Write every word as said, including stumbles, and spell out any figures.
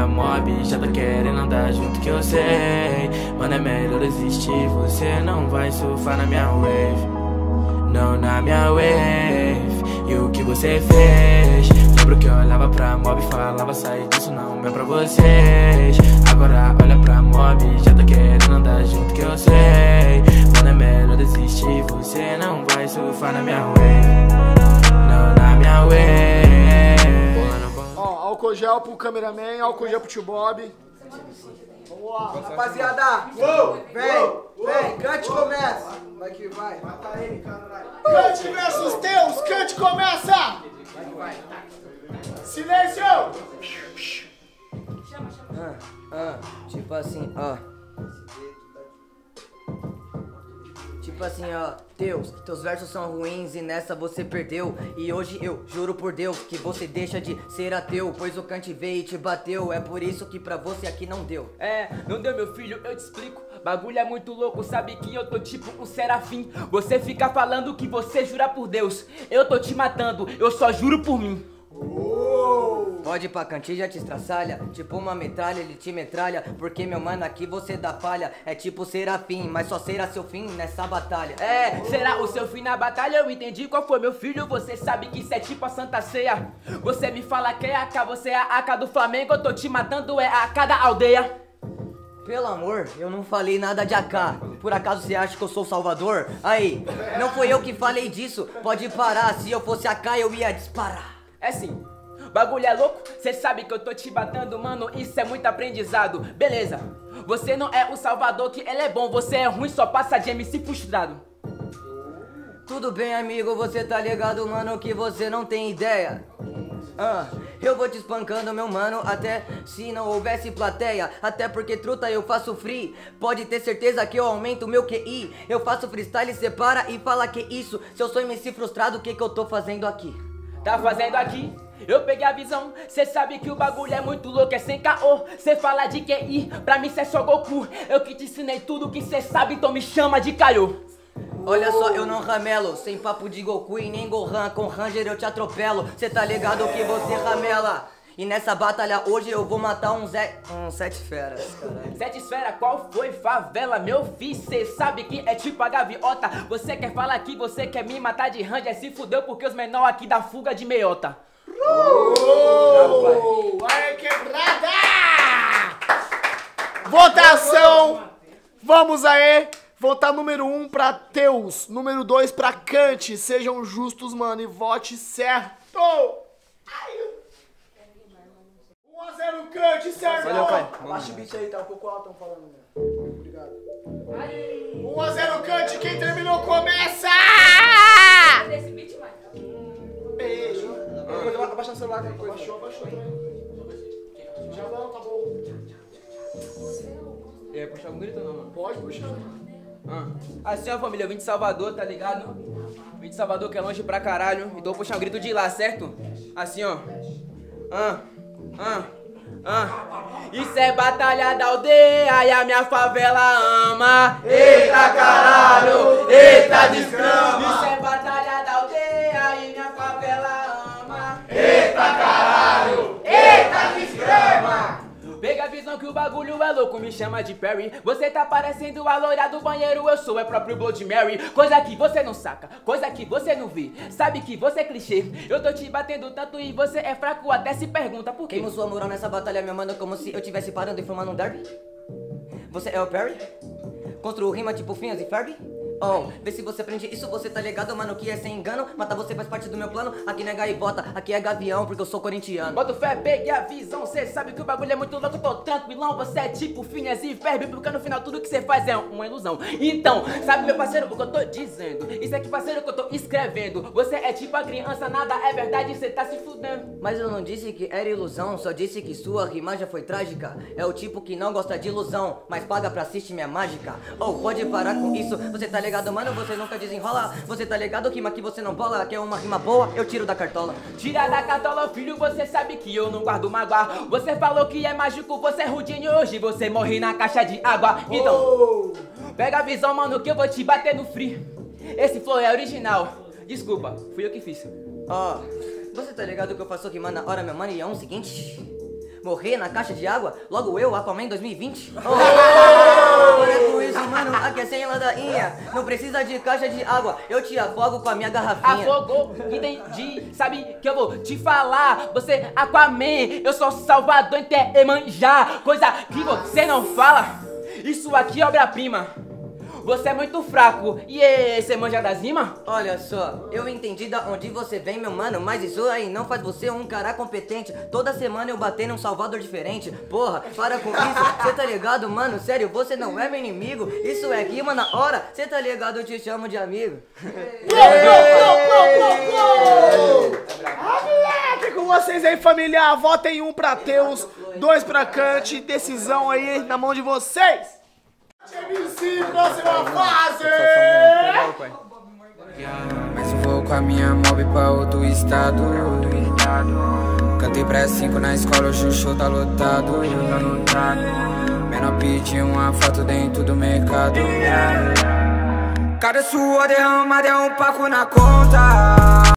Mob já tá querendo andar junto que eu sei. Mano, é melhor existir, você não vai surfar na minha wave. Não na minha wave. E o que você fez? Lembro que eu olhava pra mob e falava, sai disso, não é pra vocês. Agora olha pra mob, já tá querendo andar junto que eu sei. Mano, é melhor desistir, você não vai surfar na minha wave. Não na minha wave. Ó, álcool gel pro cameraman, álcool gel pro tio Bob. Vamos lá, rapaziada. Vem, vem, cante e começa. Vai que vai. Mata ele, caralho. Cante versus Teus, cante começa! Vai que vai. Silêncio! Ah, ah, tipo assim, ó. Tipo assim, ó, Deus, teus versos são ruins e nessa você perdeu. E hoje eu juro por Deus que você deixa de ser ateu, pois o Kant veio e te bateu. É por isso que pra você aqui não deu. É, não deu, meu filho, eu te explico. Bagulho é muito louco, sabe que eu tô tipo um serafim. Você fica falando que você jura por Deus. Eu tô te matando, eu só juro por mim. Pode ir pra cantinho, já te estraçalha. Tipo uma metralha, ele te metralha. Porque meu mano, aqui você dá palha. É tipo serafim, mas só será seu fim nessa batalha. É, será o seu fim na batalha? Eu entendi qual foi, meu filho. Você sabe que isso é tipo a Santa Ceia. Você me fala que é a K, você é a A K do Flamengo. Eu tô te matando, é a A K da aldeia. Pelo amor, eu não falei nada de A K. Por acaso você acha que eu sou o Salvador? Aí, não foi eu que falei disso. Pode parar, se eu fosse A K eu ia disparar. É sim. Bagulho é louco, cê sabe que eu tô te batendo, mano, isso é muito aprendizado. Beleza, você não é o Salvador, que ele é bom, você é ruim, só passa de M C frustrado. Tudo bem, amigo, você tá ligado, mano, que você não tem ideia. Ah, eu vou te espancando, meu mano, até se não houvesse plateia. Até porque, truta, eu faço free. Pode ter certeza que eu aumento meu Q I. Eu faço freestyle, separa e fala que isso. Se eu sou M C frustrado, o que que eu tô fazendo aqui? Tá fazendo aqui? Eu peguei a visão, cê sabe que o bagulho é muito louco, é sem caô. Cê fala de Q I, pra mim cê é só Goku. Eu que te ensinei tudo que cê sabe, então me chama de Kaiô. Olha só, eu não ramelo, sem papo de Goku e nem Gohan. Com Ranger eu te atropelo, cê tá ligado que você ramela. E nessa batalha hoje eu vou matar um Zé... Um sete feras, caralho. Sete esfera, qual foi, favela, meu filho? Cê sabe que é tipo a gaviota. Você quer falar que você quer me matar de Ranger? Se fudeu porque os menor aqui da fuga de meiota. Oh, aí, quebrada! Votação! Vamos aí! Votar número um pra Teus, número dois pra Kant. Sejam justos, mano, e vote certo! um a zero Kant, certo? Valeu, pai. Baixa o beat aí, tá um pouco alto, tão falando, né? Obrigado. um a zero Kant, quem terminou começa! Beijo. Abaixa o celular, qualquer coisa. Baixou, baixou também. Já não, tá bom. É, puxar algum grito ou não, mano? Pode puxar. Ah. Assim, ó, família, eu vim de Salvador, tá ligado? Vim de Salvador, que é longe pra caralho. Então vou puxar um grito de lá, certo? Assim, ó. Ah, ah, ah. Isso é batalha da aldeia e a minha favela ama. Eita caralho, eita desgrama. Isso é batalha da aldeia e minha favela ama. Eita caralho, eita desgrama. Pega a visão que o bagulho é louco, me chama de Perry. Você tá parecendo a loira do banheiro, eu sou é próprio Blood Mary. Coisa que você não saca, coisa que você não vê. Sabe que você é clichê, eu tô te batendo tanto e você é fraco, até se pergunta por quê. Queimou sua moral nessa batalha, meu mano, como se eu tivesse parando e formando um derby? Você é o Perry? Construiu rima tipo Finhas e Ferb? Oh, vê se você aprende isso, você tá ligado, mano, que é sem engano. Matar você faz parte do meu plano. Aqui não é gaivota, aqui é gavião, porque eu sou corintiano. Bota fé, pegue a visão, cê sabe que o bagulho é muito louco, eu tô tranquilão. Você é tipo Finhas e Ferb, porque no final tudo que cê faz é uma ilusão. Então, sabe meu parceiro, o que eu tô dizendo? Isso aqui, parceiro, que eu tô escrevendo. Você é tipo a criança, nada é verdade, cê tá se fudendo. Mas eu não disse que era ilusão, só disse que sua rima já foi trágica. É o tipo que não gosta de ilusão, mas paga pra assistir minha mágica. Oh, pode parar com isso, você tá ligado, mano, você nunca desenrola. Você tá ligado, rima que você não bola, que é uma rima boa, eu tiro da cartola. Tira da cartola, filho, você sabe que eu não guardo mágoa. Você falou que é mágico, você é rudinho, hoje você morre na caixa de água. Então, pega a visão, mano, que eu vou te bater no free. Esse flow é original. Desculpa, fui eu que fiz. Ó, oh, você tá ligado que eu faço rima na hora, meu mano, e é um seguinte... Morrer na caixa de água? Logo eu, Aquaman dois mil e vinte? Oh, para com isso, mano, aqui é sem ladainha. Não precisa de caixa de água, eu te afogo com a minha garrafinha. Afogou, entendi, sabe que eu vou te falar. Você Aquaman, eu sou Salvador em Iemanjá. Coisa que você não fala, isso aqui é obra-prima. Você é muito fraco, e você manja das rimas? Olha só, eu entendi da onde você vem, meu mano, mas isso aí não faz você um cara competente. Toda semana eu bater num Salvador diferente. Porra, para com isso, cê tá ligado, mano? Sério, você não é meu inimigo. Isso é rima na hora, cê tá ligado, eu te chamo de amigo. Ah, moleque, com vocês aí, família. Votem um pra Teus, dois pra Kant. Decisão aí na mão de vocês. M C, próxima fase! Mas eu vou com a minha mob pra outro estado. Cantei pra cinco na escola, hoje o show tá lotado. Menor pediu uma foto dentro do mercado. Cada suor derramado é um paco na conta.